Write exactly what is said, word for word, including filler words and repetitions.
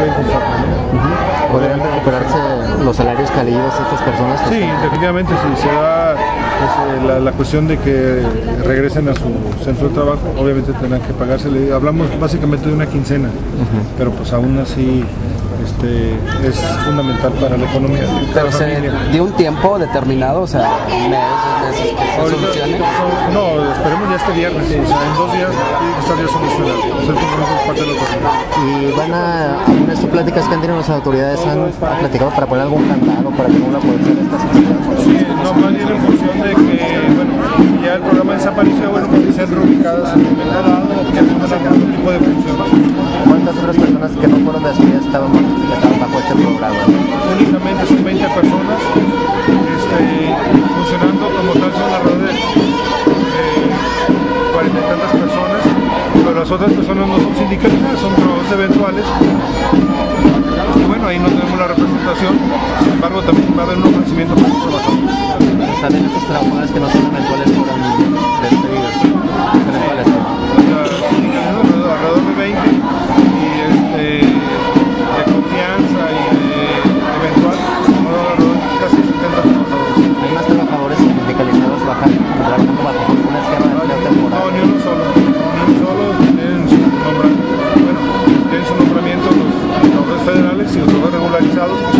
todavía inconforme, ¿no? Uh-huh. ¿Podrían recuperarse los salarios caídos de estas personas? Sí, definitivamente, si se da pues, eh, la, la cuestión de que regresen a su centro de trabajo, obviamente tendrán que pagársele. Hablamos básicamente de una quincena, uh-huh. pero pues aún así este, es fundamental para la economía de ¿Pero la se familia. dio un tiempo determinado, o sea, un mes, dos meses, que se Ahorita, solucione? so, no, esperemos ya este viernes, o sea, en dos días tiene que estar ya solucionado. O sea, el compromiso por parte de los gobiernos. ¿Y van a, alguna de estas pláticas que han tenido las autoridades han platicado para poner algún candado para que no la pueda hacer estas actividades? Sí, no, más bien en función de que, bueno, ya el programa desapareció, bueno, pues sean reubicadas en un momento dado o que tengan algún tipo de función. ¿Cuántas otras personas que no fueron despedidas estaban, estaban bajo este programa? Únicamente son veinte personas este, funcionando como tal, son alrededor de cuarenta y tantas personas, pero las otras personas no son sindicalizadas, son trabajadores eventuales. Y bueno, ahí no tenemos la representación, sin embargo también va a haber un ofrecimiento para los trabajadores. También estos trabajadores que no son eventuales fueron despedidos. Eventuales, ¿no? O sea, sindicalizados alrededor de veinte y este, de confianza y de eventual, alrededor de casi setenta trabajadores. ¿Hay más trabajadores sindicalizados trabajando bajo un esquema de empleo temporal? No, ni uno solo, ni uno solo, tienen su nombramiento, bueno, tienen su nombramiento los trabajadores federales y los trabajadores regularizados que